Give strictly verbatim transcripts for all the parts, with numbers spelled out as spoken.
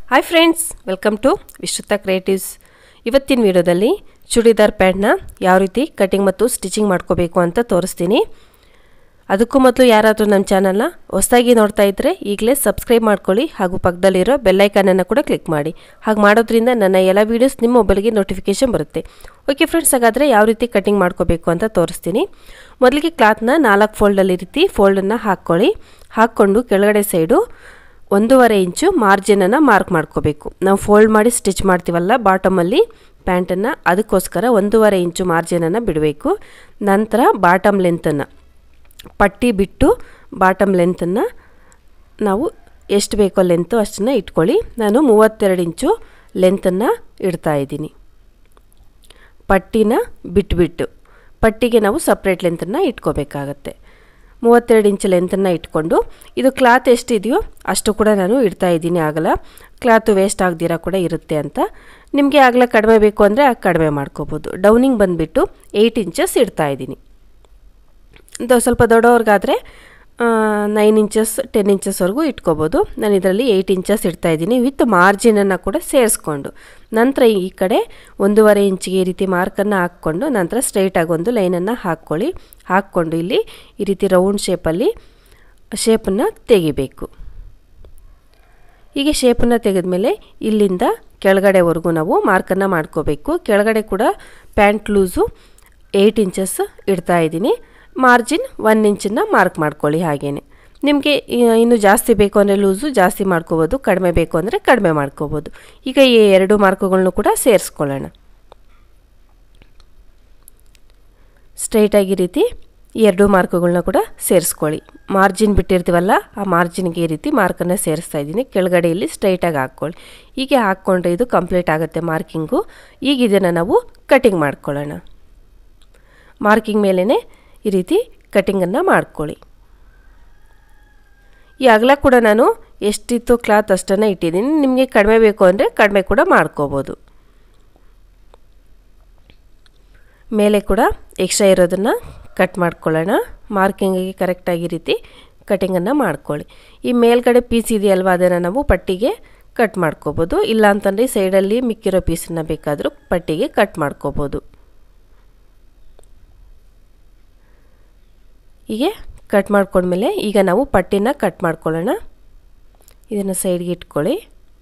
Hi friends, welcome to Vishruta creatives. ಇವತ್ತಿನ ವಿಡಿಯೋದಲ್ಲಿ ಚೂಡಿದಾರ್ ಪ್ಯಾಂಟ್ನ ಯಾವ ರೀತಿ ಕಟಿಂಗ್ ಮತ್ತು ಸ್ಟಿಚಿಂಗ್ ಮಾಡ್ಕೋಬೇಕು ಅಂತ ತೋರಿಸ್ತೀನಿ. ಅದಕ್ಕೂ ಮೊದಲು ಯಾರಾದರೂ ನಮ್ಮ ಚಾನಲ್ನ ಹೊಸದಾಗಿ ನೋಡ್ತಾ ಇದ್ದರೆ ಈಗಲೇ ಸಬ್ಸ್ಕ್ರೈಬ್ ಮಾಡ್ಕೊಳ್ಳಿ ಹಾಗೂ ಪಕ್ಕದಲ್ಲಿರೋ ಬೆಲ್ಲೈಕನನ್ನು ಕೂಡ ಕ್ಲಿಕ್ ಮಾಡಿ. ಹಾಗೆ ಮಾಡೋದ್ರಿಂದ ನನ್ನ ಎಲ್ಲ ವೀಡಿಯೋಸ್ ನಿಮ್ಮ ಮೊಬೈಲ್ಗೆ ನೋಟಿಫಿಕೇಷನ್ ಬರುತ್ತೆ. ಓಕೆ ಫ್ರೆಂಡ್ಸ್, ಹಾಗಾದರೆ ಯಾವ ರೀತಿ ಕಟಿಂಗ್ ಮಾಡ್ಕೋಬೇಕು ಅಂತ ತೋರಿಸ್ತೀನಿ. ಮೊದಲಿಗೆ ಕ್ಲಾತ್ನ ನಾಲ್ಕು ಫೋಲ್ಡಲ್ಲಿ ರೀತಿ ಫೋಲ್ಡನ್ನು ಹಾಕ್ಕೊಳ್ಳಿ. ಹಾಕ್ಕೊಂಡು ಕೆಳಗಡೆ ಸೈಡು ಒಂದೂವರೆ ಇಂಚು ಮಾರ್ಜಿನನ್ನು ಮಾರ್ಕ್ ಮಾಡ್ಕೋಬೇಕು. ನಾವು ಫೋಲ್ಡ್ ಮಾಡಿ ಸ್ಟಿಚ್ ಮಾಡ್ತೀವಲ್ಲ ಬಾಟಮಲ್ಲಿ ಪ್ಯಾಂಟನ್ನು, ಅದಕ್ಕೋಸ್ಕರ ಒಂದೂವರೆ ಇಂಚು ಮಾರ್ಜಿನನ್ನು ಬಿಡಬೇಕು. ನಂತರ ಬಾಟಮ್ ಲೆಂತನ್ನು ಪಟ್ಟಿ ಬಿಟ್ಟು ಬಾಟಮ್ ಲೆಂತನ್ನು ನಾವು ಎಷ್ಟು ಬೇಕೋ ಲೆಂತು ಅಷ್ಟನ್ನು ಇಟ್ಕೊಳ್ಳಿ. ನಾನು ಮೂವತ್ತೆರಡು ಇಂಚು ಲೆಂತನ್ನು ಇಡ್ತಾ ಇದ್ದೀನಿ. ಪಟ್ಟಿನ ಬಿಟ್ಬಿಟ್ಟು ಪಟ್ಟಿಗೆ ನಾವು ಸಪ್ರೇಟ್ ಲೆಂತನ್ನು ಇಟ್ಕೋಬೇಕಾಗತ್ತೆ. ಮೂವತ್ತೆರಡು ಇಂಚು ಲೆಂತನ್ನು ಇಟ್ಕೊಂಡು ಇದು ಕ್ಲಾತ್ ಎಷ್ಟಿದೆಯೋ ಅಷ್ಟು ಕೂಡ ನಾನು ಇಡ್ತಾ ಇದ್ದೀನಿ. ಆಗಲ್ಲ ಕ್ಲಾತು ವೇಸ್ಟ್ ಆಗದಿರ ಕೂಡ ಇರುತ್ತೆ ಅಂತ. ನಿಮಗೆ ಆಗಲ್ಲ ಕಡಿಮೆ ಬೇಕು ಅಂದರೆ ಕಡಿಮೆ ಮಾಡ್ಕೋಬೋದು. ಡೌನಿಂಗ್ ಬಂದುಬಿಟ್ಟು ಏಯ್ಟ್ ಇಂಚಸ್ ಇಡ್ತಾ ಇದ್ದೀನಿ. ಸ್ವಲ್ಪ ದೊಡ್ಡವ್ರಿಗಾದರೆ ನೈನ್ ಇಂಚಸ್ ಟೆನ್ ಇಂಚಸ್ವರೆಗೂ ಇಟ್ಕೋಬೋದು. ನಾನು ಇದರಲ್ಲಿ ಏಯ್ಟ್ ಇಂಚಸ್ ಇಡ್ತಾ ಇದ್ದೀನಿ ವಿತ್ ಮಾರ್ಜಿನನ್ನು ಕೂಡ ಸೇರಿಸ್ಕೊಂಡು. ನಂತರ ಈ ಕಡೆ ಒಂದೂವರೆ ಇಂಚಿಗೆ ಈ ರೀತಿ ಮಾರ್ಕನ್ನು ಹಾಕ್ಕೊಂಡು ನಂತರ ಸ್ಟ್ರೈಟಾಗಿ ಒಂದು ಲೈನನ್ನು ಹಾಕ್ಕೊಳ್ಳಿ. ಹಾಕ್ಕೊಂಡು ಇಲ್ಲಿ ಈ ರೀತಿ ರೌಂಡ್ ಶೇಪಲ್ಲಿ ಶೇಪನ್ನು ತೆಗಿಬೇಕು. ಹೀಗೆ ಶೇಪನ್ನು ತೆಗೆದ್ಮೇಲೆ ಇಲ್ಲಿಂದ ಕೆಳಗಡೆವರೆಗೂ ನಾವು ಮಾರ್ಕನ್ನು ಮಾಡ್ಕೋಬೇಕು. ಕೆಳಗಡೆ ಕೂಡ ಪ್ಯಾಂಟ್ ಲೂಸು ಏಯ್ಟ್ ಇಂಚಸ್ ಇಡ್ತಾ ಇದ್ದೀನಿ. ಮಾರ್ಜಿನ್ ಒನ್ ಇಂಚನ್ನು ಮಾರ್ಕ್ ಮಾಡ್ಕೊಳ್ಳಿ. ಹಾಗೇನೆ ನಿಮಗೆ ಇನ್ನು ಜಾಸ್ತಿ ಬೇಕು ಅಂದರೆ ಲೂಸು ಜಾಸ್ತಿ ಮಾಡ್ಕೋಬೋದು, ಕಡಿಮೆ ಬೇಕು ಅಂದರೆ ಕಡಿಮೆ ಮಾಡ್ಕೋಬೋದು. ಈಗ ಈ ಎರಡು ಮಾರ್ಕ್ಗಳನ್ನು ಕೂಡ ಸೇರಿಸ್ಕೊಳ್ಳೋಣ. ಸ್ಟ್ರೈಟಾಗಿ ರೀತಿ ಈ ಎರಡು ಮಾರ್ಕ್ಗಳನ್ನ ಕೂಡ ಸೇರಿಸ್ಕೊಳ್ಳಿ. ಮಾರ್ಜಿನ್ ಬಿಟ್ಟಿರ್ತೀವಲ್ಲ ಆ ಮಾರ್ಜಿನ್ಗೆ ಈ ರೀತಿ ಮಾರ್ಕನ್ನು ಸೇರಿಸ್ತಾ ಇದ್ದೀನಿ. ಕೆಳಗಡೆ ಇಲ್ಲಿ ಸ್ಟ್ರೈಟಾಗಿ ಹಾಕ್ಕೊಳ್ಳಿ. ಹೀಗೆ ಹಾಕ್ಕೊಂಡ್ರೆ ಇದು ಕಂಪ್ಲೀಟ್ ಆಗುತ್ತೆ ಮಾರ್ಕಿಂಗು. ಈಗ ಇದನ್ನು ನಾವು ಕಟಿಂಗ್ ಮಾಡ್ಕೊಳ್ಳೋಣ. ಮಾರ್ಕಿಂಗ್ ಮೇಲೇ ಈ ರೀತಿ ಕಟಿಂಗನ್ನು ಮಾಡ್ಕೊಳ್ಳಿ. ಈ ಅಗಲ ಕೂಡ ನಾನು ಎಷ್ಟಿತ್ತು ಕ್ಲಾತ್ ಅಷ್ಟನ್ನು ಇಟ್ಟಿದ್ದೀನಿ. ನಿಮಗೆ ಕಡಿಮೆ ಬೇಕು ಅಂದರೆ ಕಡಿಮೆ ಕೂಡ ಮಾಡ್ಕೋಬೋದು. ಮೇಲೆ ಕೂಡ ಎಕ್ಸ್ಟ್ರಾ ಇರೋದನ್ನು ಕಟ್ ಮಾಡ್ಕೊಳ್ಳೋಣ. ಮಾರ್ಕಿಂಗಿಗೆ ಕರೆಕ್ಟಾಗಿ ರೀತಿ ಕಟಿಂಗನ್ನು ಮಾಡ್ಕೊಳ್ಳಿ. ಈ ಮೇಲ್ಗಡೆ ಪೀಸ್ ಇದೆಯಲ್ವ ಅದನ್ನು ನಾವು ಪಟ್ಟಿಗೆ ಕಟ್ ಮಾಡ್ಕೋಬೋದು. ಇಲ್ಲ ಅಂತಂದರೆ ಸೈಡಲ್ಲಿ ಮಿಕ್ಕಿರೋ ಪೀಸನ್ನು ಬೇಕಾದರೂ ಪಟ್ಟಿಗೆ ಕಟ್ ಮಾಡ್ಕೋಬೋದು. ಹೀಗೆ ಕಟ್ ಮಾಡ್ಕೊಂಡ್ಮೇಲೆ ಈಗ ನಾವು ಪಟ್ಟಿನ ಕಟ್ ಮಾಡ್ಕೊಳ್ಳೋಣ. ಇದನ್ನು ಸೈಡ್ಗೆ ಇಟ್ಕೊಳ್ಳಿ.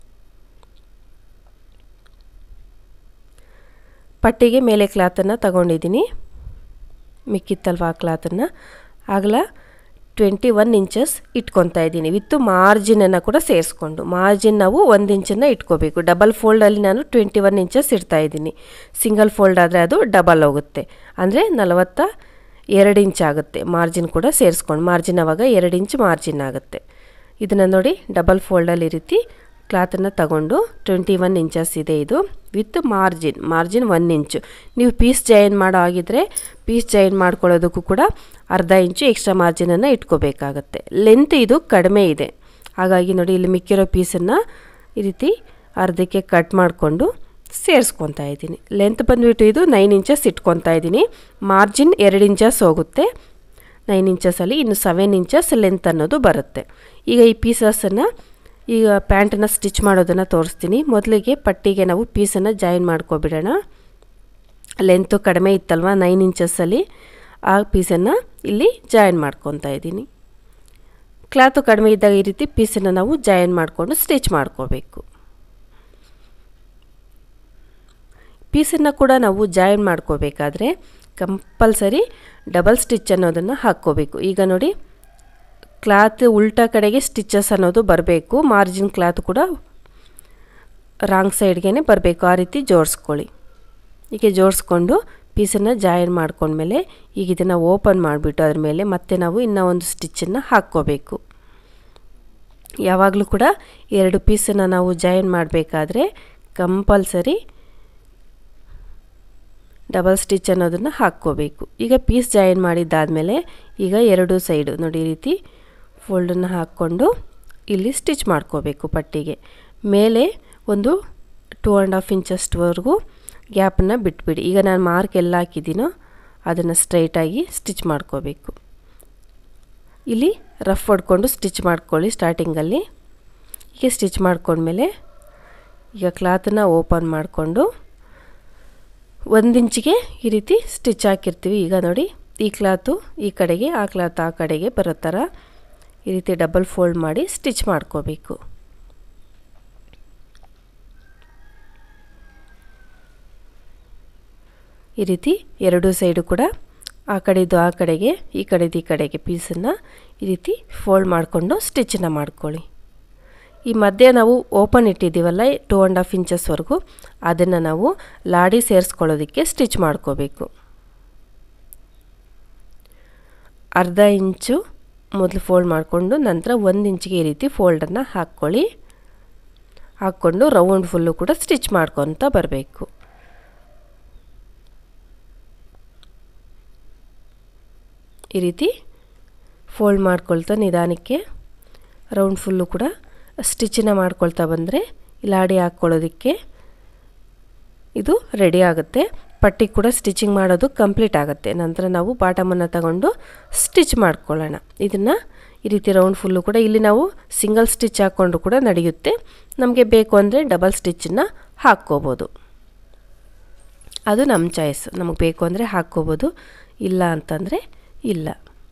ಪಟ್ಟಿಗೆ ಮೇಲೆ ಕ್ಲಾತನ್ನು ತಗೊಂಡಿದ್ದೀನಿ. ಮಿಕ್ಕಿತ್ತಲ್ವ ಆ ಕ್ಲಾತನ್ನು ಆಗಲ ಟ್ವೆಂಟಿ ಒನ್ ಇಂಚಸ್ ಇಟ್ಕೊತಾ ಇದ್ದೀನಿ ವಿತ್ತು ಮಾರ್ಜಿನನ್ನು ಕೂಡ ಸೇರಿಸ್ಕೊಂಡು. ಮಾರ್ಜಿನ್ ನಾವು ಒಂದು ಇಂಚನ್ನು ಇಟ್ಕೋಬೇಕು. ಡಬಲ್ ಫೋಲ್ಡಲ್ಲಿ ನಾನು ಟ್ವೆಂಟಿ ಒನ್ ಇಂಚಸ್ ಇಡ್ತಾ ಇದ್ದೀನಿ. ಸಿಂಗಲ್ ಫೋಲ್ಡ್ ಆದರೆ ಅದು ಡಬಲ್ ಹೋಗುತ್ತೆ, ಅಂದರೆ ನಲವತ್ತ ಎರಡು ಇಂಚ್ ಆಗುತ್ತೆ. ಮಾರ್ಜಿನ್ ಕೂಡ ಸೇರಿಸ್ಕೊಂಡು ಮಾರ್ಜಿನ್ ಆವಾಗ ಎರಡು ಇಂಚ್ ಮಾರ್ಜಿನ್ ಆಗುತ್ತೆ. ಇದನ್ನು ನೋಡಿ ಡಬಲ್ ಫೋಲ್ಡಲ್ಲಿ ರೀತಿ ಕ್ಲಾತನ್ನು ತಗೊಂಡು ಟ್ವೆಂಟಿ ಒನ್ ಇಂಚಸ್ ಇದೆ ಇದು with margin. Margin one inch. ನೀವು ಪೀಸ್ ಜಾಯಿನ್ ಮಾಡೋ ಆಗಿದ್ದರೆ ಪೀಸ್ ಜಾಯಿನ್ ಮಾಡ್ಕೊಳ್ಳೋದಕ್ಕೂ ಕೂಡ ಅರ್ಧ ಇಂಚು ಎಕ್ಸ್ಟ್ರಾ ಮಾರ್ಜಿನನ್ನು ಇಟ್ಕೋಬೇಕಾಗತ್ತೆ. ಲೆಂತ್ ಇದು ಕಡಿಮೆ ಇದೆ, ಹಾಗಾಗಿ ನೋಡಿ ಇಲ್ಲಿ ಮಿಕ್ಕಿರೋ ಪೀಸನ್ನು ಈ ರೀತಿ ಅರ್ಧಕ್ಕೆ ಕಟ್ ಮಾಡಿಕೊಂಡು ಸೇರಿಸ್ಕೊತಾ ಇದ್ದೀನಿ. ಲೆಂತ್ ಬಂದುಬಿಟ್ಟು ಇದು ನೈನ್ ಇಂಚಸ್ ಇಟ್ಕೊತಾ ಇದ್ದೀನಿ. ಮಾರ್ಜಿನ್ ಎರಡು ಇಂಚಸ್ ಹೋಗುತ್ತೆ ನೈನ್ ಇಂಚಸಲ್ಲಿ. ಇನ್ನು ಸೆವೆನ್ ಇಂಚಸ್ ಲೆಂತ್ ಅನ್ನೋದು ಬರುತ್ತೆ. ಈಗ ಈ ಪೀಸಸನ್ನು ಈಗ ಪ್ಯಾಂಟನ್ನು ಸ್ಟಿಚ್ ಮಾಡೋದನ್ನು ತೋರಿಸ್ತೀನಿ. ಮೊದಲಿಗೆ ಪಟ್ಟಿಗೆ ನಾವು ಪೀಸನ್ನು ಜಾಯಿನ್ ಮಾಡ್ಕೊಬಿಡೋಣ. ಲೆಂತು ಕಡಿಮೆ ಇತ್ತಲ್ವ ನೈನ್ ಇಂಚಸ್ಸಲ್ಲಿ, ಆ ಪೀಸನ್ನು ಇಲ್ಲಿ ಜಾಯಿನ್ ಮಾಡ್ಕೊತಾ ಇದ್ದೀನಿ. ಕ್ಲಾತು ಕಡಿಮೆ ಇದ್ದಾಗ ಈ ರೀತಿ ಪೀಸನ್ನು ನಾವು ಜಾಯಿನ್ ಮಾಡಿಕೊಂಡು ಸ್ಟಿಚ್ ಮಾಡ್ಕೋಬೇಕು. ಪೀಸನ್ನು ಕೂಡ ನಾವು ಜಾಯಿನ್ ಮಾಡ್ಕೋಬೇಕಾದ್ರೆ ಕಂಪಲ್ಸರಿ ಡಬಲ್ ಸ್ಟಿಚ್ ಅನ್ನೋದನ್ನು ಹಾಕ್ಕೋಬೇಕು. ಈಗ ನೋಡಿ ಕ್ಲಾತ್ ಉಲ್ಟಾ ಕಡೆಗೆ ಸ್ಟಿಚಸ್ ಅನ್ನೋದು ಬರಬೇಕು. ಮಾರ್ಜಿನ್ ಕ್ಲಾತ್ ಕೂಡ ರಾಂಗ್ ಸೈಡ್ಗೆ ಬರಬೇಕು. ಆ ರೀತಿ ಜೋಡಿಸ್ಕೊಳ್ಳಿ. ಹೀಗೆ ಜೋಡಿಸ್ಕೊಂಡು ಪೀಸನ್ನು ಜಾಯಿನ್ ಮಾಡ್ಕೊಂಡ್ಮೇಲೆ ಈಗ ಇದನ್ನು ಓಪನ್ ಮಾಡಿಬಿಟ್ಟು ಅದ್ರ ಮೇಲೆ ಮತ್ತೆ ನಾವು ಇನ್ನೂ ಒಂದು ಸ್ಟಿಚ್ಚನ್ನು ಹಾಕ್ಕೋಬೇಕು. ಯಾವಾಗಲೂ ಕೂಡ ಎರಡು ಪೀಸನ್ನು ನಾವು ಜಾಯಿನ್ ಮಾಡಬೇಕಾದ್ರೆ ಕಂಪಲ್ಸರಿ ಡಬಲ್ ಸ್ಟಿಚ್ ಅನ್ನೋದನ್ನು ಹಾಕ್ಕೋಬೇಕು. ಈಗ ಪೀಸ್ ಜಾಯಿನ್ ಮಾಡಿದ್ದಾದಮೇಲೆ ಈಗ ಎರಡು ಸೈಡು ನೋಡಿ ಈ ರೀತಿ ಫೋಲ್ಡನ್ನು ಹಾಕ್ಕೊಂಡು ಇಲ್ಲಿ ಸ್ಟಿಚ್ ಮಾಡ್ಕೋಬೇಕು. ಪಟ್ಟಿಗೆ ಮೇಲೆ ಒಂದು ಟೂ ಆ್ಯಂಡ್ ಹಾಫ್ ಇಂಚಸ್ವರೆಗೂ ಗ್ಯಾಪನ್ನು ಬಿಟ್ಬಿಡಿ. ಈಗ ನಾನು ಮಾರ್ಕ್ ಎಲ್ಲ ಹಾಕಿದ್ದೀನೋ ಅದನ್ನು ಸ್ಟ್ರೈಟಾಗಿ ಸ್ಟಿಚ್ ಮಾಡ್ಕೋಬೇಕು. ಇಲ್ಲಿ ರಫ್ ಹೊಡ್ಕೊಂಡು ಸ್ಟಿಚ್ ಮಾಡ್ಕೊಳ್ಳಿ ಸ್ಟಾರ್ಟಿಂಗಲ್ಲಿ. ಹೀಗೆ ಸ್ಟಿಚ್ ಮಾಡ್ಕೊಂಡ್ಮೇಲೆ ಈಗ ಕ್ಲಾತನ್ನು ಓಪನ್ ಮಾಡಿಕೊಂಡು ಒಂದು ಇಂಚಿಗೆ ಈ ರೀತಿ ಸ್ಟಿಚ್ ಹಾಕಿರ್ತೀವಿ. ಈಗ ನೋಡಿ ಈ ಕ್ಲಾತು ಈ ಕಡೆಗೆ, ಆ ಕ್ಲಾತ್ ಆ ಕಡೆಗೆ ಬರೋ ಥರ ಈ ರೀತಿ ಡಬಲ್ ಫೋಲ್ಡ್ ಮಾಡಿ ಸ್ಟಿಚ್ ಮಾಡ್ಕೋಬೇಕು. ಈ ರೀತಿ ಎರಡೂ ಸೈಡು ಕೂಡ ಆ ಕಡೆದು ಆ ಕಡೆಗೆ, ಈ ಕಡೆದು ಈ ಕಡೆಗೆ ಪೀಸನ್ನು ಈ ರೀತಿ ಫೋಲ್ಡ್ ಮಾಡಿಕೊಂಡು ಸ್ಟಿಚ್ಚನ್ನು ಮಾಡ್ಕೊಳ್ಳಿ. ಈ ಮಧ್ಯೆ ನಾವು ಓಪನ್ ಇಟ್ಟಿದ್ದೀವಲ್ಲ ಟೂ ಆ್ಯಂಡ್ ಹಾಫ್ ಇಂಚಸ್ವರೆಗೂ, ಅದನ್ನು ನಾವು ಲಾಡಿ ಸೇರಿಸ್ಕೊಳ್ಳೋದಕ್ಕೆ ಸ್ಟಿಚ್ ಮಾಡ್ಕೋಬೇಕು. ಅರ್ಧ ಇಂಚು ಮೊದಲು ಫೋಲ್ಡ್ ಮಾಡಿಕೊಂಡು ನಂತರ ಒಂದು ಇಂಚಿಗೆ ಈ ರೀತಿ ಫೋಲ್ಡನ್ನು ಹಾಕ್ಕೊಳ್ಳಿ. ಹಾಕ್ಕೊಂಡು ರೌಂಡ್ ಫುಲ್ಲು ಕೂಡ ಸ್ಟಿಚ್ ಮಾಡ್ಕೊತ ಬರಬೇಕು. ಈ ರೀತಿ ಫೋಲ್ಡ್ ಮಾಡ್ಕೊಳ್ತಾ ನಿಧಾನಕ್ಕೆ ರೌಂಡ್ ಫುಲ್ಲು ಕೂಡ ಸ್ಟಿಚ್ಚನ್ನು ಮಾಡ್ಕೊಳ್ತಾ ಬಂದರೆ ಲಾಡಿ ಹಾಕ್ಕೊಳ್ಳೋದಕ್ಕೆ ಇದು ರೆಡಿ ಆಗುತ್ತೆ. ಪಟ್ಟಿ ಕೂಡ ಸ್ಟಿಚಿಂಗ್ ಮಾಡೋದು ಕಂಪ್ಲೀಟ್ ಆಗುತ್ತೆ. ನಂತರ ನಾವು ಬಾಟಮನ್ನು ತಗೊಂಡು ಸ್ಟಿಚ್ ಮಾಡ್ಕೊಳ್ಳೋಣ. ಇದನ್ನು ಈ ರೀತಿ ರೌಂಡ್ ಫುಲ್ಲು ಕೂಡ ಇಲ್ಲಿ ನಾವು ಸಿಂಗಲ್ ಸ್ಟಿಚ್ ಹಾಕ್ಕೊಂಡು ಕೂಡ ನಡೆಯುತ್ತೆ. ನಮಗೆ ಬೇಕು ಅಂದರೆ ಡಬಲ್ ಸ್ಟಿಚ್ಚನ್ನು ಹಾಕ್ಕೋಬೋದು. ಅದು ನಮ್ಮ ಚಾಯ್ಸ್. ನಮಗೆ ಬೇಕು ಅಂದರೆ ಹಾಕ್ಕೋಬೋದು, ಇಲ್ಲ ಅಂತಂದರೆ ಇಲ್ಲ.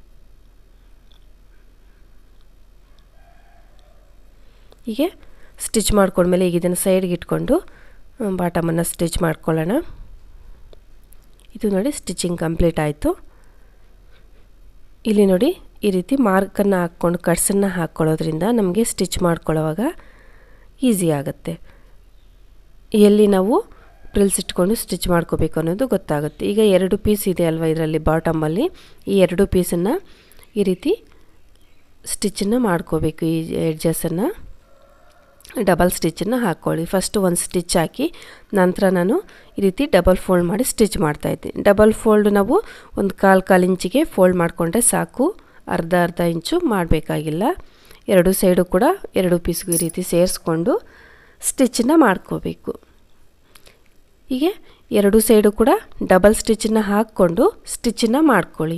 ಹೀಗೆ ಸ್ಟಿಚ್ ಮಾಡ್ಕೊಂಡ್ಮೇಲೆ ಈಗ ಇದನ್ನು ಸೈಡ್ಗೆ ಇಟ್ಕೊಂಡು ಬಾಟಮನ್ನು ಸ್ಟಿಚ್ ಮಾಡ್ಕೊಳ್ಳೋಣ. ಇದು ನೋಡಿ ಸ್ಟಿಚಿಂಗ್ ಕಂಪ್ಲೀಟ್ ಆಯಿತು. ಇಲ್ಲಿ ನೋಡಿ ಈ ರೀತಿ ಮಾರ್ಕನ್ನು ಹಾಕ್ಕೊಂಡು ಕಟ್ಸನ್ನು ಹಾಕ್ಕೊಳ್ಳೋದ್ರಿಂದ ನಮಗೆ ಸ್ಟಿಚ್ ಮಾಡ್ಕೊಳ್ಳೋವಾಗ ಈಸಿ ಆಗುತ್ತೆ. ಎಲ್ಲಿ ನಾವು ಪ್ರಿಲ್ಸ್ ಇಟ್ಕೊಂಡು ಸ್ಟಿಚ್ ಮಾಡ್ಕೋಬೇಕು ಅನ್ನೋದು ಗೊತ್ತಾಗುತ್ತೆ. ಈಗ ಎರಡು ಪೀಸ್ ಇದೆ ಅಲ್ವಾ ಇದರಲ್ಲಿ ಬಾಟಮಲ್ಲಿ, ಈ ಎರಡು ಪೀಸನ್ನು ಈ ರೀತಿ ಸ್ಟಿಚ್ಚನ್ನು ಮಾಡ್ಕೋಬೇಕು. ಈ ಎಡ್ಜಸನ್ನು ಡಬಲ್ ಸ್ಟಿಚ್ಚನ್ನು ಹಾಕ್ಕೊಳ್ಳಿ. ಫಸ್ಟು ಒಂದು ಸ್ಟಿಚ್ ಹಾಕಿ ನಂತರ ನಾನು ಈ ರೀತಿ ಡಬಲ್ ಫೋಲ್ಡ್ ಮಾಡಿ ಸ್ಟಿಚ್ ಮಾಡ್ತಾಯಿದ್ದೀನಿ. ಡಬಲ್ ಫೋಲ್ಡ್ ನಾವು ಒಂದು ಕಾಲು ಕಾಲು ಇಂಚಿಗೆ ಫೋಲ್ಡ್ ಮಾಡಿಕೊಂಡ್ರೆ ಸಾಕು, ಅರ್ಧ ಅರ್ಧ ಇಂಚು ಮಾಡಬೇಕಾಗಿಲ್ಲ. ಎರಡು ಸೈಡು ಕೂಡ ಎರಡು ಪೀಸ್ಗೂ ಈ ರೀತಿ ಸೇರಿಸ್ಕೊಂಡು ಸ್ಟಿಚ್ಚನ್ನು ಮಾಡ್ಕೋಬೇಕು. ಹೀಗೆ ಎರಡು ಸೈಡು ಕೂಡ ಡಬಲ್ ಸ್ಟಿಚ್ಚನ್ನು ಹಾಕ್ಕೊಂಡು ಸ್ಟಿಚ್ಚನ್ನು ಮಾಡ್ಕೊಳ್ಳಿ.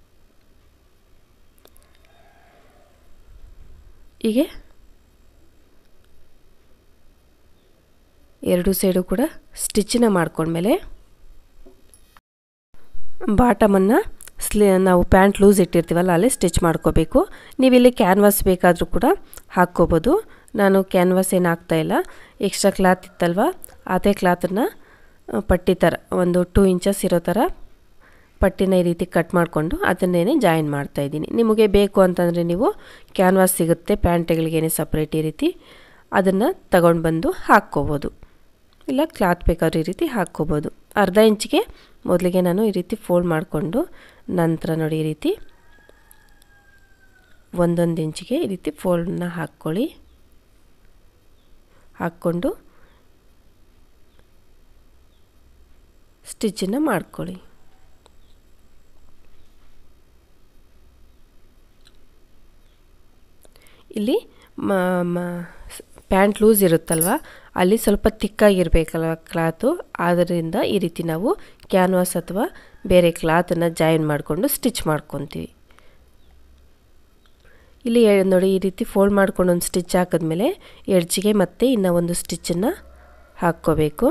ಹೀಗೆ ಎರಡು ಸೈಡು ಕೂಡ ಸ್ಟಿಚ್ಚನ್ನು ಮಾಡ್ಕೊಂಡ್ಮೇಲೆ ಬಾಟಮನ್ನು ಸ್ಲಿ ನಾವು ಪ್ಯಾಂಟ್ ಲೂಸ್ ಇಟ್ಟಿರ್ತೀವಲ್ಲ ಅಲ್ಲಿ ಸ್ಟಿಚ್ ಮಾಡ್ಕೋಬೇಕು. ನೀವಿಲ್ಲಿ ಕ್ಯಾನ್ವಾಸ್ ಬೇಕಾದರೂ ಕೂಡ ಹಾಕ್ಕೋಬೋದು. ನಾನು ಕ್ಯಾನ್ವಾಸ್ ಏನು ಹಾಕ್ತಾಯಿಲ್ಲ, ಎಕ್ಸ್ಟ್ರಾ ಕ್ಲಾತ್ ಇತ್ತಲ್ವ ಅದೇ ಕ್ಲಾತನ್ನು ಪಟ್ಟಿ ಥರ ಒಂದು ಟೂ ಇಂಚಸ್ ಇರೋ ಥರ ಪಟ್ಟಿನ ಈ ರೀತಿ ಕಟ್ ಮಾಡಿಕೊಂಡು ಅದನ್ನೇ ಜಾಯಿನ್ ಮಾಡ್ತಾಯಿದ್ದೀನಿ. ನಿಮಗೆ ಬೇಕು ಅಂತಂದರೆ ನೀವು ಕ್ಯಾನ್ವಾಸ್ ಸಿಗುತ್ತೆ ಪ್ಯಾಂಟ್ಗಳಿಗೇನೆ ಸಪ್ರೇಟ್, ಈ ರೀತಿ ಅದನ್ನು ತಗೊಂಡು ಬಂದು ಹಾಕ್ಕೋಬೋದು. ಇಲ್ಲ ಕ್ಲಾತ್ ಬೇಕಾದ್ರೂ ಈ ರೀತಿ ಹಾಕ್ಕೋಬೋದು. ಅರ್ಧ ಇಂಚಿಗೆ ಮೊದಲಿಗೆ ನಾನು ಈ ರೀತಿ ಫೋಲ್ಡ್ ಮಾಡಿಕೊಂಡು ನಂತರ ನೋಡಿ ಈ ರೀತಿ ಒಂದೊಂದು ಇಂಚಿಗೆ ಈ ರೀತಿ ಫೋಲ್ಡನ್ನ ಹಾಕ್ಕೊಳ್ಳಿ. ಹಾಕ್ಕೊಂಡು ಸ್ಟಿಚ್ಚನ್ನು ಮಾಡ್ಕೊಳ್ಳಿ. ಇಲ್ಲಿ ಪ್ಯಾಂಟ್ ಲೂಸ್ ಇರುತ್ತಲ್ವ ಅಲ್ಲಿ ಸ್ವಲ್ಪ ತಿಕ್ಕಾಗಿರಬೇಕಲ್ವ ಕ್ಲಾತು, ಆದ್ದರಿಂದ ಈ ರೀತಿ ನಾವು ಕ್ಯಾನ್ವಾಸ್ ಅಥವಾ ಬೇರೆ ಕ್ಲಾತನ್ನು ಜಾಯಿನ್ ಮಾಡಿಕೊಂಡು ಸ್ಟಿಚ್ ಮಾಡ್ಕೊತೀವಿ. ಇಲ್ಲಿ ನೋಡಿ ಈ ರೀತಿ ಫೋಲ್ಡ್ ಮಾಡ್ಕೊಂಡು ಒಂದು ಸ್ಟಿಚ್ ಹಾಕಿದ್ಮೇಲೆ ಎಡ್ಜಿಗೆ ಮತ್ತೆ ಇನ್ನೂ ಒಂದು ಸ್ಟಿಚ್ಚನ್ನು ಹಾಕ್ಕೋಬೇಕು.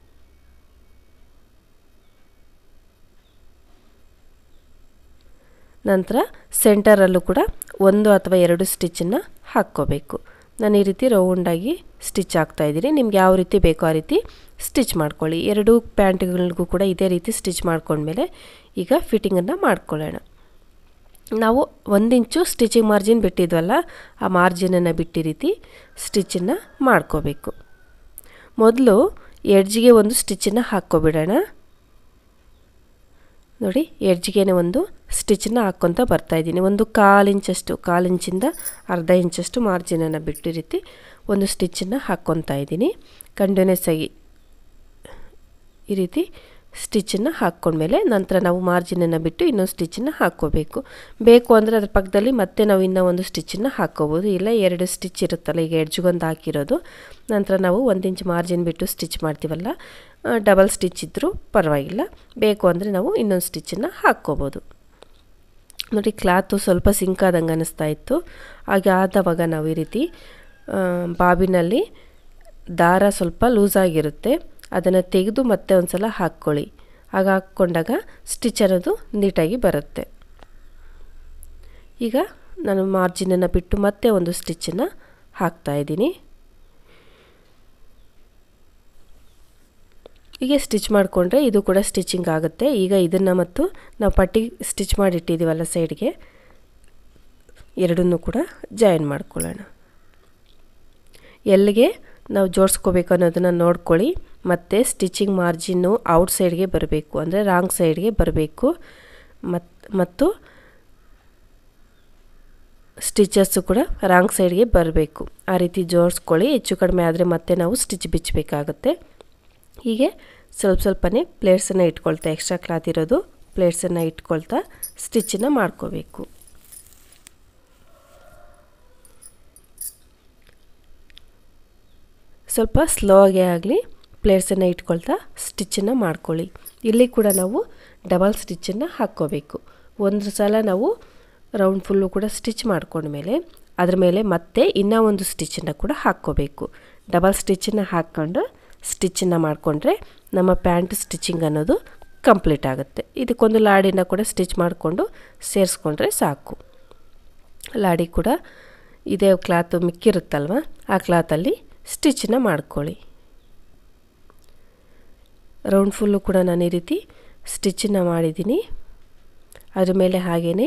ನಂತರ ಸೆಂಟರಲ್ಲೂ ಕೂಡ ಒಂದು ಅಥವಾ ಎರಡು ಸ್ಟಿಚ್ಚನ್ನು ಹಾಕ್ಕೋಬೇಕು. ನಾನು ಈ ರೀತಿ ರೌಂಡಾಗಿ ಸ್ಟಿಚ್ ಹಾಕ್ತಾಯಿದ್ದೀನಿ. ನಿಮ್ಗೆ ಯಾವ ರೀತಿ ಬೇಕೋ ಆ ರೀತಿ ಸ್ಟಿಚ್ ಮಾಡ್ಕೊಳ್ಳಿ. ಎರಡು ಪ್ಯಾಂಟ್ಗಳಿಗೂ ಕೂಡ ಇದೇ ರೀತಿ ಸ್ಟಿಚ್ ಮಾಡ್ಕೊಂಡ್ಮೇಲೆ ಈಗ ಫಿಟ್ಟಿಂಗನ್ನು ಮಾಡ್ಕೊಳ್ಳೋಣ. ನಾವು ಒಂದು ಇಂಚು ಸ್ಟಿಚಿಂಗ್ ಮಾರ್ಜಿನ್ ಬಿಟ್ಟಿದ್ವಲ್ಲ, ಆ ಮಾರ್ಜಿನನ್ನು ಬಿಟ್ಟು ರೀತಿ ಸ್ಟಿಚ್ಚನ್ನು ಮಾಡ್ಕೋಬೇಕು. ಮೊದಲು ಎಡ್ಜಿಗೆ ಒಂದು ಸ್ಟಿಚ್ಚನ್ನು ಹಾಕ್ಕೊಬಿಡೋಣ. ನೋಡಿ ಎಡ್ಜಿಗೆ ಒಂದು ಸ್ಟಿಚ್ಚನ್ನು ಹಾಕ್ಕೊತ ಬರ್ತಾಯಿದ್ದೀನಿ. ಒಂದು ಕಾಲು ಇಂಚಷ್ಟು ಕಾಲು ಇಂಚಿಂದ ಅರ್ಧ ಇಂಚಷ್ಟು ಮಾರ್ಜಿನನ್ನು ಬಿಟ್ಟು ರೀತಿ ಒಂದು ಸ್ಟಿಚ್ಚನ್ನು ಹಾಕ್ಕೊತಾ ಇದ್ದೀನಿ. ಕಂಟಿನ್ಯೂಸ್ ಆಗಿ ಈ ರೀತಿ ಸ್ಟಿಚ್ಚನ್ನು ಹಾಕ್ಕೊಂಡ್ಮೇಲೆ ನಂತರ ನಾವು ಮಾರ್ಜಿನನ್ನು ಬಿಟ್ಟು ಇನ್ನೊಂದು ಸ್ಟಿಚ್ಚನ್ನು ಹಾಕ್ಕೋಬೇಕು. ಬೇಕು ಅಂದರೆ ಅದ್ರ ಪಕ್ಕದಲ್ಲಿ ಮತ್ತೆ ನಾವು ಇನ್ನೂ ಒಂದು ಸ್ಟಿಚ್ಚನ್ನು ಹಾಕ್ಕೋಬೋದು. ಇಲ್ಲ ಎರಡು ಸ್ಟಿಚ್ ಇರುತ್ತಲ್ಲ, ಈಗ ಎಡ್ಜ್ಗೊಂದು ಹಾಕಿರೋದು, ನಂತರ ನಾವು ಒಂದು ಇಂಚ್ ಮಾರ್ಜಿನ್ ಬಿಟ್ಟು ಸ್ಟಿಚ್ ಮಾಡ್ತೀವಲ್ಲ, ಡಬಲ್ ಸ್ಟಿಚ್ ಇದ್ದರೂ ಪರವಾಗಿಲ್ಲ. ಬೇಕು ಅಂದರೆ ನಾವು ಇನ್ನೊಂದು ಸ್ಟಿಚ್ಚನ್ನು ಹಾಕ್ಕೋಬೋದು. ನೋಡಿ ಕ್ಲಾತು ಸ್ವಲ್ಪ ಸಿಂಕಾದಂಗೆ ಅನ್ನಿಸ್ತಾ ಇತ್ತು. ಹಾಗೆ ಆದವಾಗ ನಾವು ಈ ರೀತಿ ಬಾಬಿನಲ್ಲಿ ದಾರ ಸ್ವಲ್ಪ ಲೂಸಾಗಿರುತ್ತೆ, ಅದನ್ನು ತೆಗೆದು ಮತ್ತೆ ಒಂದು ಸಲ ಹಾಕ್ಕೊಳ್ಳಿ. ಆಗ ಹಾಕ್ಕೊಂಡಾಗ ಸ್ಟಿಚ್ ಅನ್ನೋದು ನೀಟಾಗಿ ಬರುತ್ತೆ. ಈಗ ನಾನು ಮಾರ್ಜಿನನ್ನು ಬಿಟ್ಟು ಮತ್ತೆ ಒಂದು ಸ್ಟಿಚ್ಚನ್ನು ಹಾಕ್ತಾಯಿದ್ದೀನಿ. ಹೀಗೆ ಸ್ಟಿಚ್ ಮಾಡಿಕೊಂಡ್ರೆ ಇದು ಕೂಡ ಸ್ಟಿಚಿಂಗ್ ಆಗುತ್ತೆ. ಈಗ ಇದನ್ನು ಮತ್ತು ನಾವು ಪಟ್ಟಿ ಸ್ಟಿಚ್ ಮಾಡಿಟ್ಟಿದ್ದೀವಲ್ಲ ಸೈಡ್ಗೆ, ಎರಡನ್ನೂ ಕೂಡ ಜಾಯಿನ್ ಮಾಡ್ಕೊಳ್ಳೋಣ. ಎಲ್ಲಿಗೆ ನಾವು ಜೋಡಿಸ್ಕೋಬೇಕು ಅನ್ನೋದನ್ನು ನೋಡ್ಕೊಳ್ಳಿ. ಮತ್ತು ಸ್ಟಿಚಿಂಗ್ ಮಾರ್ಜಿನ್ನು ಔಟ್ ಸೈಡ್ಗೆ ಬರಬೇಕು, ಅಂದರೆ ರಾಂಗ್ ಸೈಡ್ಗೆ ಬರಬೇಕು. ಮತ್ತು ಮತ್ತು ಸ್ಟಿಚಸ್ಸು ಕೂಡ ರಾಂಗ್ ಸೈಡ್ಗೆ ಬರಬೇಕು. ಆ ರೀತಿ ಜೋಡಿಸ್ಕೊಳ್ಳಿ. ಹೆಚ್ಚು ಕಡಿಮೆ ಆದರೆ ಮತ್ತೆ ನಾವು ಸ್ಟಿಚ್ ಬಿಚ್ಚಬೇಕಾಗುತ್ತೆ. ಹೀಗೆ ಸ್ವಲ್ಪ ಸ್ವಲ್ಪನೇ ಪ್ಲೇಟ್ಸನ್ನು ಇಟ್ಕೊಳ್ತಾ, ಎಕ್ಸ್ಟ್ರಾ ಕ್ಲಾತ್ ಇರೋದು ಪ್ಲೇಟ್ಸನ್ನು ಇಟ್ಕೊಳ್ತಾ ಸ್ಟಿಚ್ಚನ್ನು ಮಾಡ್ಕೋಬೇಕು. ಸ್ವಲ್ಪ ಸ್ಲೋ ಆಗೇ ಆಗಲಿ ಪ್ಲೇಟ್ಸನ್ನು ಇಟ್ಕೊಳ್ತಾ ಸ್ಟಿಚ್ಚನ್ನು ಮಾಡ್ಕೊಳ್ಳಿ. ಇಲ್ಲಿ ಕೂಡ ನಾವು ಡಬಲ್ ಸ್ಟಿಚ್ಚನ್ನು ಹಾಕ್ಕೋಬೇಕು. ಒಂದು ಸಲ ನಾವು ರೌಂಡ್ ಫುಲ್ಲು ಕೂಡ ಸ್ಟಿಚ್ ಮಾಡ್ಕೊಂಡ್ಮೇಲೆ ಅದ್ರ ಮೇಲೆ ಮತ್ತೆ ಇನ್ನೂ ಒಂದು ಸ್ಟಿಚ್ಚನ್ನು ಕೂಡ ಹಾಕ್ಕೋಬೇಕು. ಡಬಲ್ ಸ್ಟಿಚ್ಚನ್ನು ಹಾಕ್ಕೊಂಡು ಸ್ಟಿಚ್ಚನ್ನು ಮಾಡಿಕೊಂಡ್ರೆ ನಮ್ಮ ಪ್ಯಾಂಟ್ ಸ್ಟಿಚಿಂಗ್ ಅನ್ನೋದು ಕಂಪ್ಲೀಟ್ ಆಗುತ್ತೆ. ಇದಕ್ಕೊಂದು ಲಾಡಿನ ಕೂಡ ಸ್ಟಿಚ್ ಮಾಡಿಕೊಂಡು ಸೇರಿಸ್ಕೊಂಡ್ರೆ ಸಾಕು. ಲಾಡಿ ಕೂಡ ಇದೇ ಕ್ಲಾತು ಮಿಕ್ಕಿರುತ್ತಲ್ವ, ಆ ಕ್ಲಾತಲ್ಲಿ ಸ್ಟಿಚ್ಚನ್ನು ಮಾಡ್ಕೊಳ್ಳಿ. ರೌಂಡ್ ಫುಲ್ಲು ಕೂಡ ನಾನು ಈ ರೀತಿ ಸ್ಟಿಚ್ಚನ್ನು ಮಾಡಿದ್ದೀನಿ. ಅದ್ರ ಮೇಲೆ ಹಾಗೇ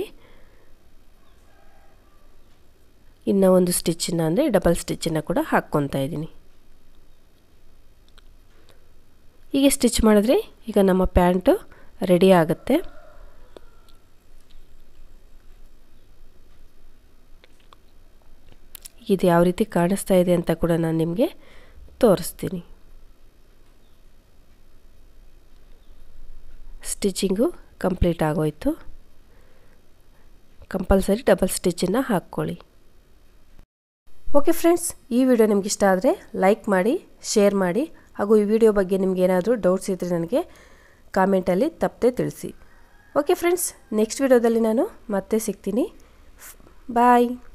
ಇನ್ನೂ ಒಂದು ಸ್ಟಿಚ್ಚನ್ನು ಅಂದರೆ ಡಬಲ್ ಸ್ಟಿಚ್ಚನ್ನು ಕೂಡ ಹಾಕ್ಕೊತಾ ಇದ್ದೀನಿ. ಹೀಗೆ ಸ್ಟಿಚ್ ಮಾಡಿದ್ರೆ ಈಗ ನಮ್ಮ ಪ್ಯಾಂಟು ರೆಡಿ ಆಗುತ್ತೆ. ಇದು ಯಾವ ರೀತಿ ಕಾಣಿಸ್ತಾ ಇದೆ ಅಂತ ಕೂಡ ನಾನು ನಿಮಗೆ ತೋರಿಸ್ತೀನಿ. ಸ್ಟಿಚಿಂಗು ಕಂಪ್ಲೀಟ್ ಆಗೋಯ್ತು. ಕಂಪಲ್ಸರಿ ಡಬಲ್ ಸ್ಟಿಚ್ಚನ್ನು ಹಾಕ್ಕೊಳ್ಳಿ. ಓಕೆ ಫ್ರೆಂಡ್ಸ್, ಈ ವಿಡಿಯೋ ನಿಮ್ಗೆ ಇಷ್ಟ ಆದರೆ ಲೈಕ್ ಮಾಡಿ, ಶೇರ್ ಮಾಡಿ, ಹಾಗೂ ಈ ವಿಡಿಯೋ ಬಗ್ಗೆ ನಿಮ್ಗೆ ಏನಾದರೂ ಡೌಟ್ಸ್ ಇದ್ದರೆ ನನಗೆ ಕಾಮೆಂಟಲ್ಲಿ ತಪ್ಪದೆ ತಿಳಿಸಿ. ಓಕೆ ಫ್ರೆಂಡ್ಸ್, ನೆಕ್ಸ್ಟ್ ವಿಡಿಯೋದಲ್ಲಿ ನಾನು ಮತ್ತೆ ಸಿಗ್ತೀನಿ. ಬಾಯ್.